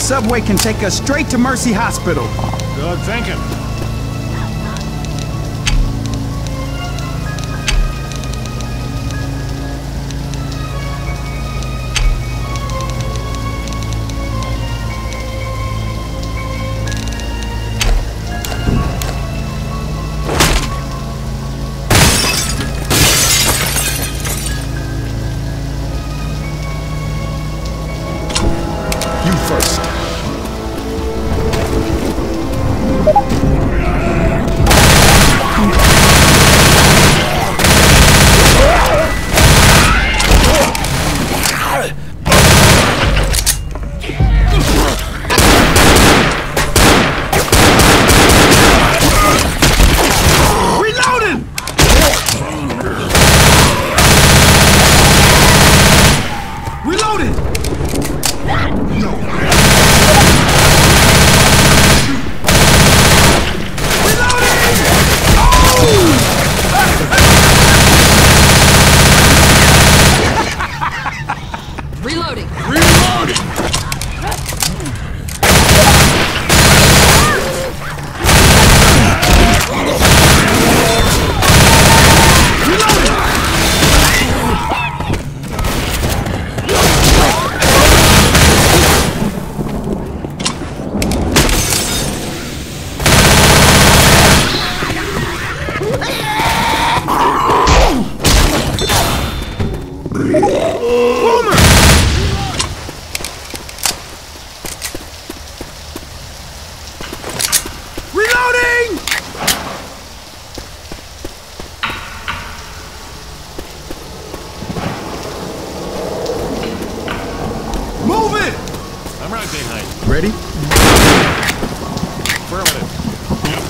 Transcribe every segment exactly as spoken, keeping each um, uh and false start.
subway can take us straight to Mercy Hospital. Good thinking. First. Ready? Affirmative. Yep.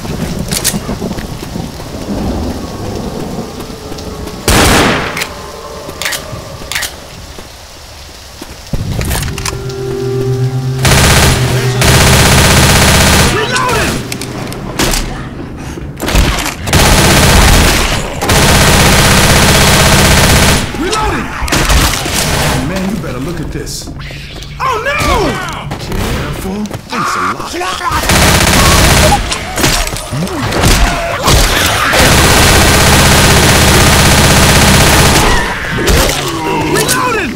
Reloading! Reloading! Man, you better look at this. Oh no! Careful. Thanks a lot. Reloaded!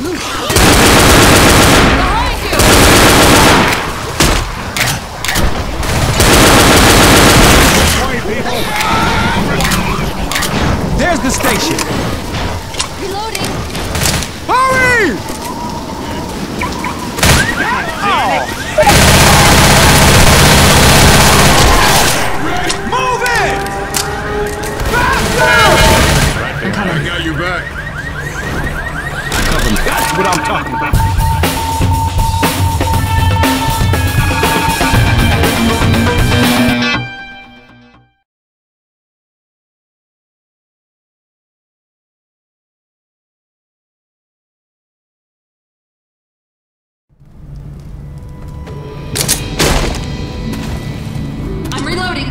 There's the station. Reloading. Hurry! Move it! Faster! I got you back. That's what I'm talking about. I'm reloading.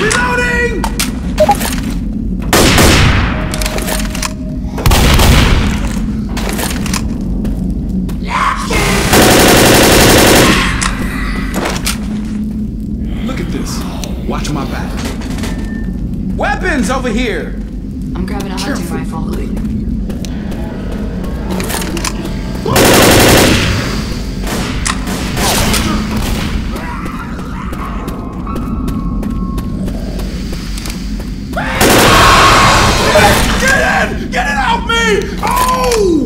Reloading! Look at this. Watch my back. Weapons over here! I'm grabbing a hunting Careful. rifle. Get in! Get it off me! Oh!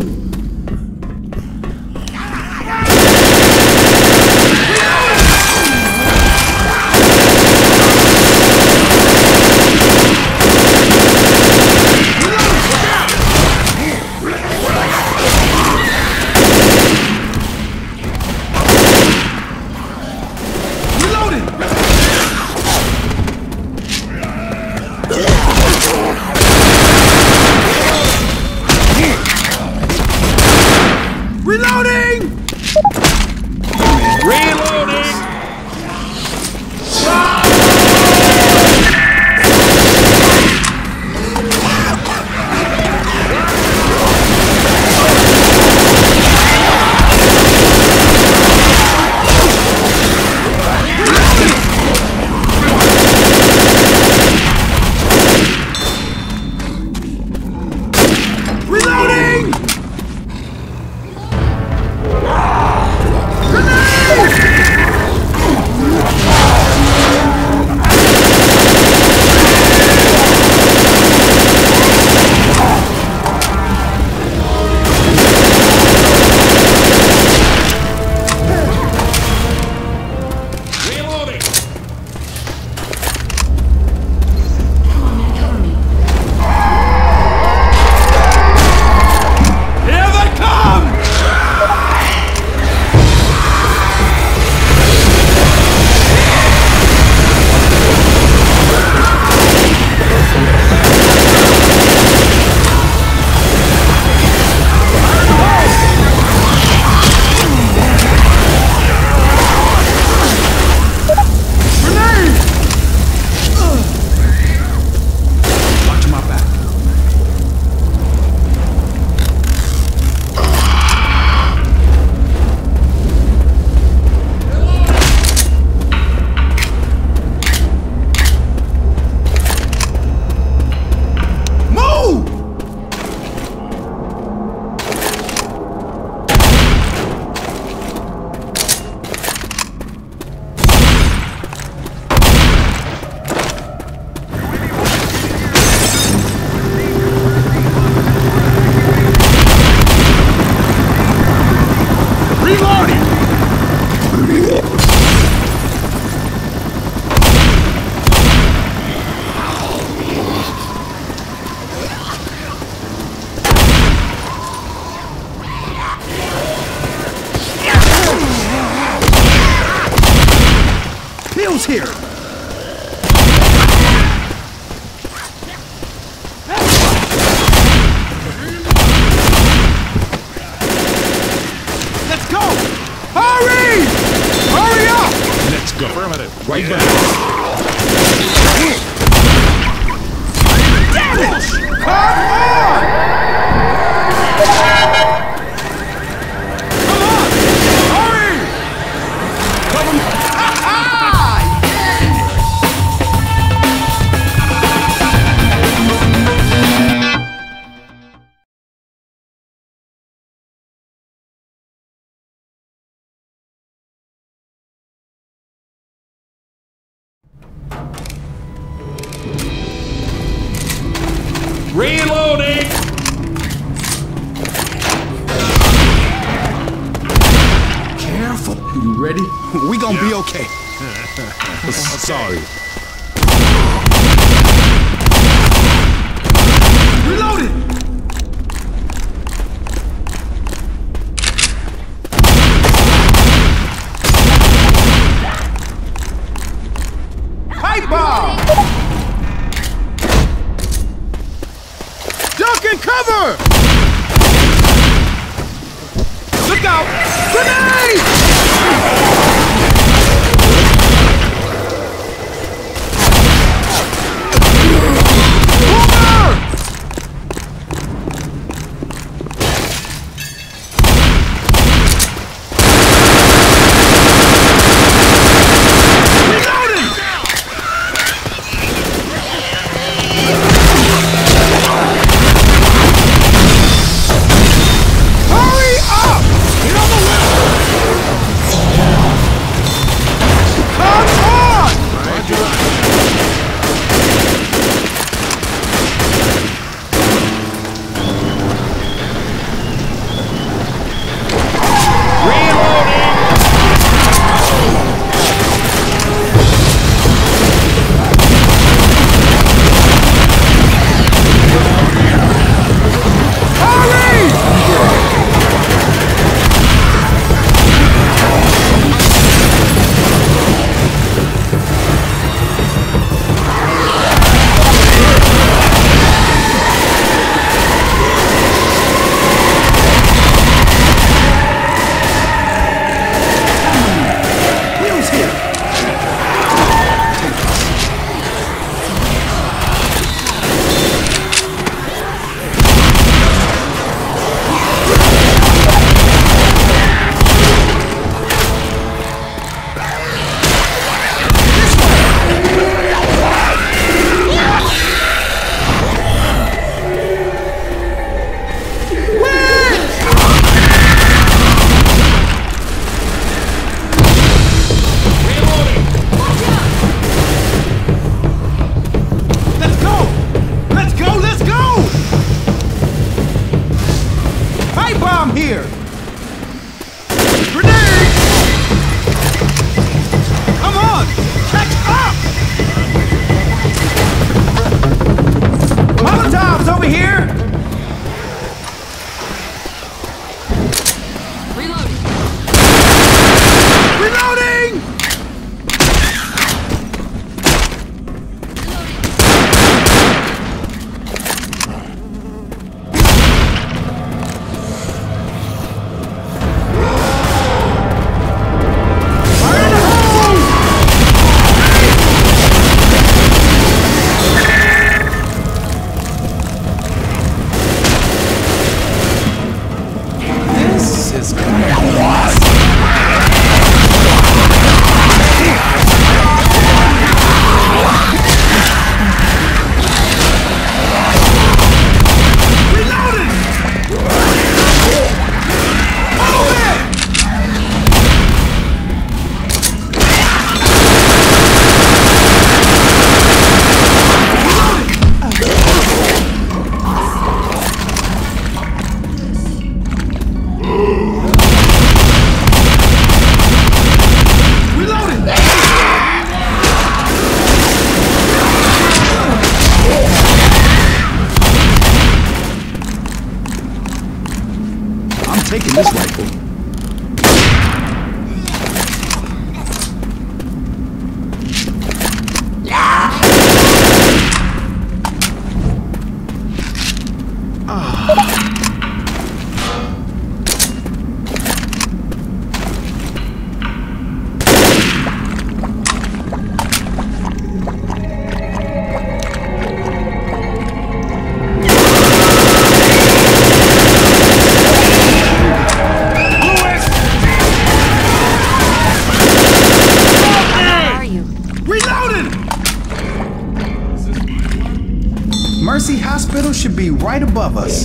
Here. Let's go! Hurry! Hurry up! Let's go. Affirmative. Right back. Damn it! Come on! Come on! Hurry! Come on! Reloading! Careful. You ready? We gonna be okay. Sorry. Reloaded! Pipe bomb! Duck and cover! Look out! Grenade! taking this rifle. Mercy Hospital should be right above us.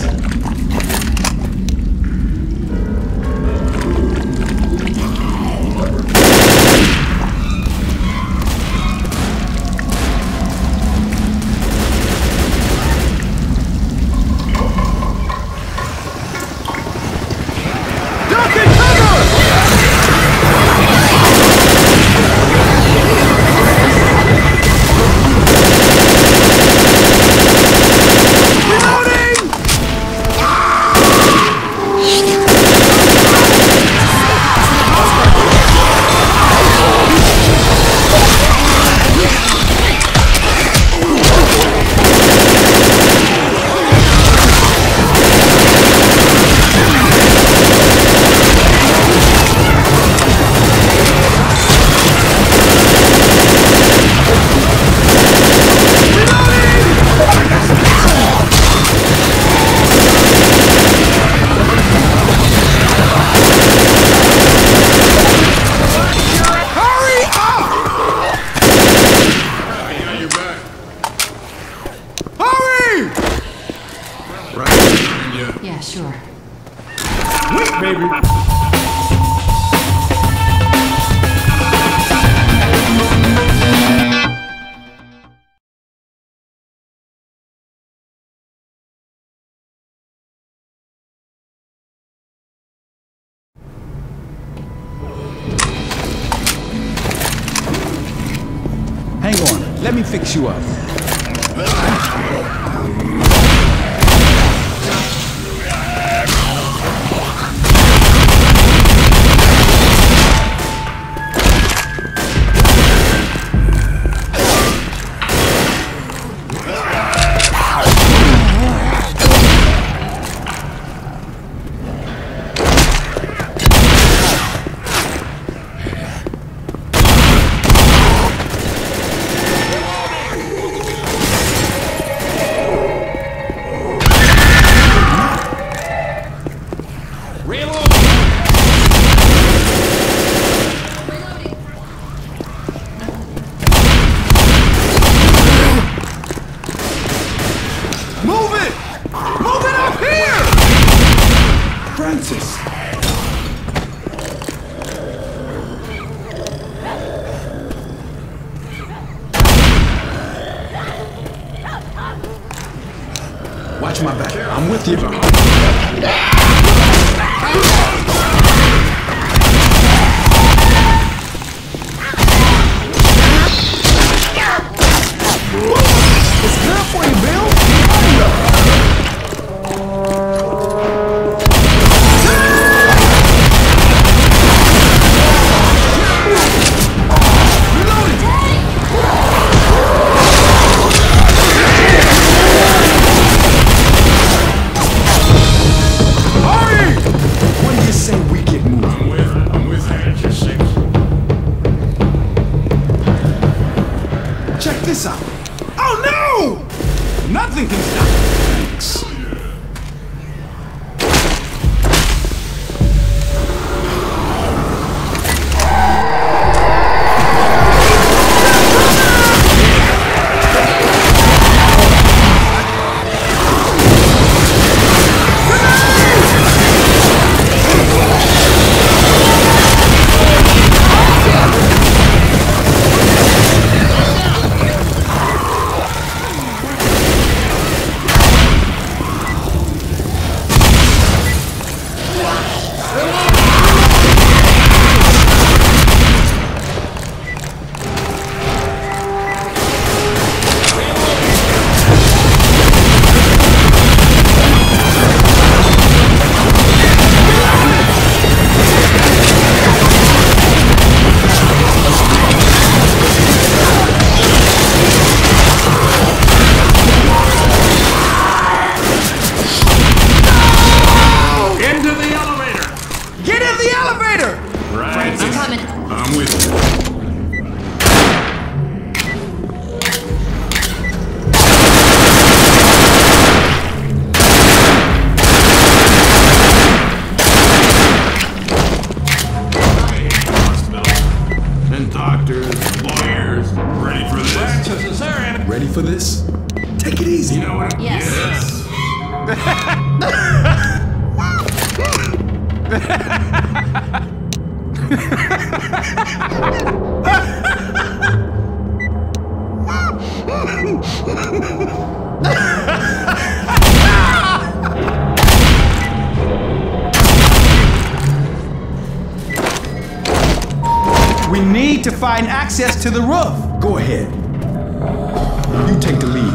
Yeah, sure. Wait, baby. Hang on, let me fix you up. Watch my back. I'm with you. It's good for you, Bill. Check this out. Oh no! Nothing can stop me. Thanks. Ready for this? Take it easy. You know what? Yes. We need to find access to the roof. Go ahead. You take the lead.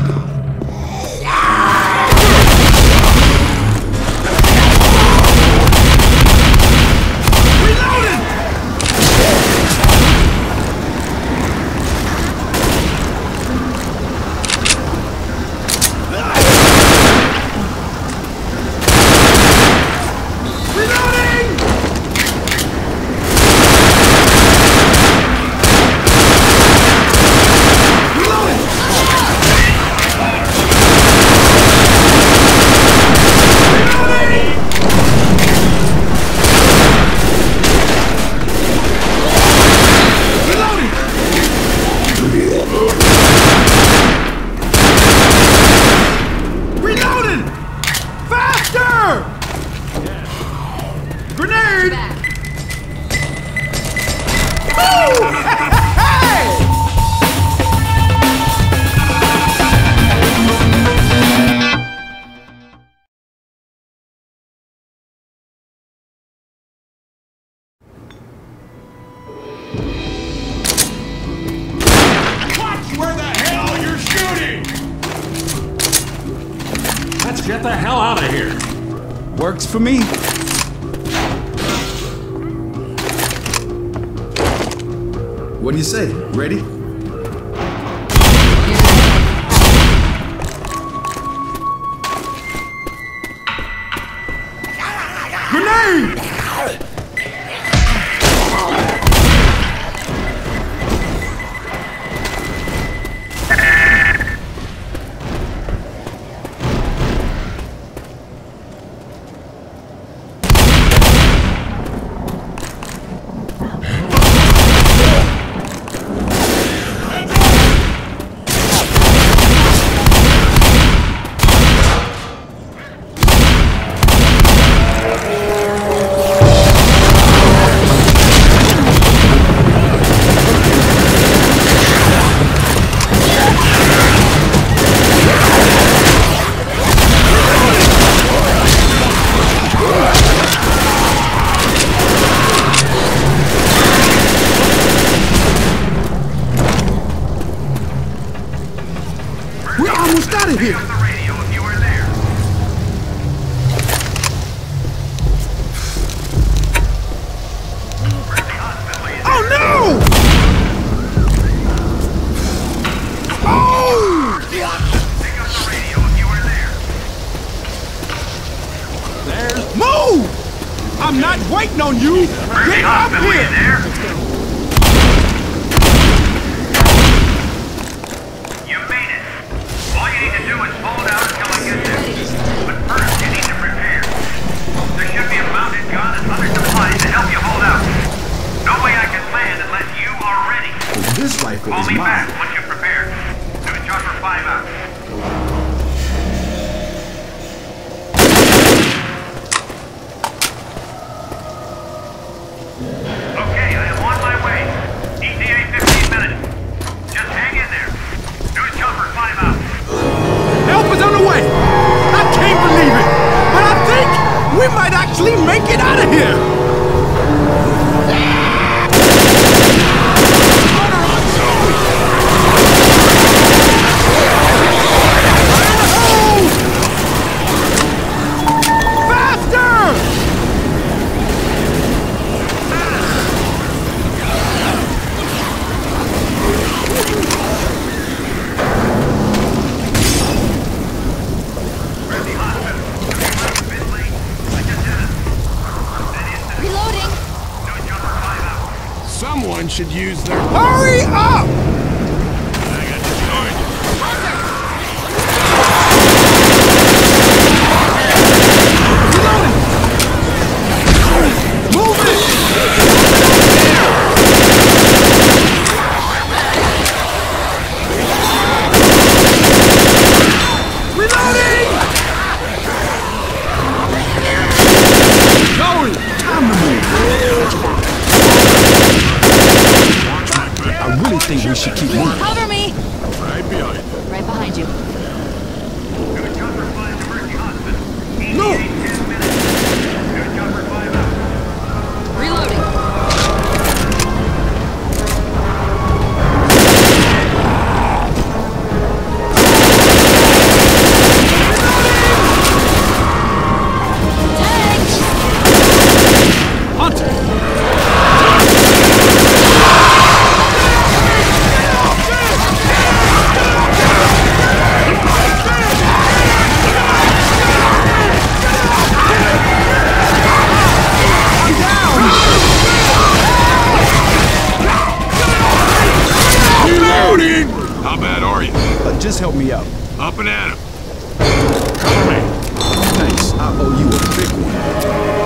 Get the hell out of here! Works for me. What do you say? Ready? Grenade! Out of here! Oh no! Oh! There's move! I'm not waiting on you! Get up here! This rifle Call is me mine. back once you're prepared. Do a charge for five out. Okay, I am on my way. E T A fifteen minutes. Just hang in there. Do a charge for five out. Help is on the way! I can't believe it! But I think we might actually make it out of here! Someone should use their... Hurry up! Move it! should keep moving. Cover me! Right behind you. Right behind you. New chopper flying to Mercy Hospital. No! ten minutes. New chopper five out. Reloading. How bad are you? Uh, just help me out. Up and at him. Cover me. Thanks. I owe you a big one.